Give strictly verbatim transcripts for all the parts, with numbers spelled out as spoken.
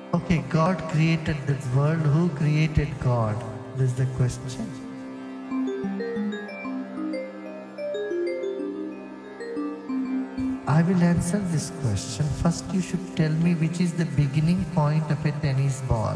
Okay, God created this world. Who created God? This is the question. I will answer this question. First, you should tell me which is the beginning point of a tennis ball.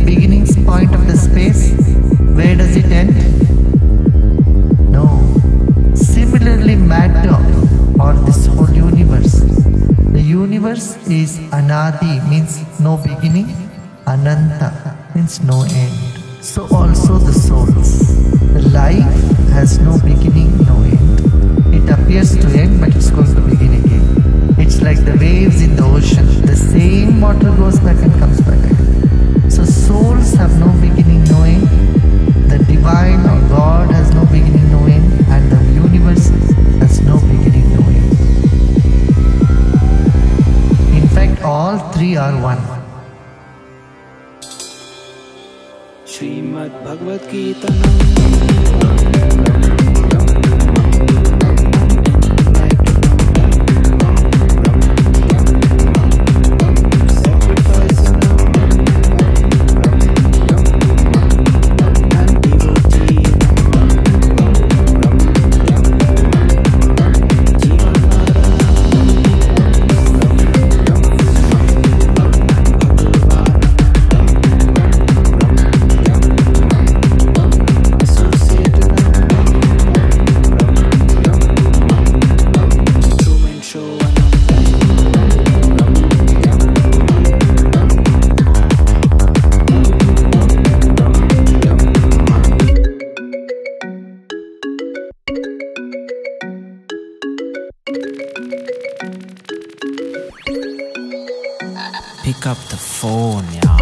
beginning point of the space, where does it end? No. Similarly, matter or this whole universe. The universe is Anadi, means no beginning. Ananta means no end. So also the souls. The life has no beginning, no end. It appears to end, but it's going to begin again. It's like the waves in the ocean. The same water goes back and comes back again. So souls have no beginning, no end. The divine or God has no beginning, no end. And the universe has no beginning, no end. In fact, all three are one. Srimad Bhagavad Gita. Pick up the phone, yeah.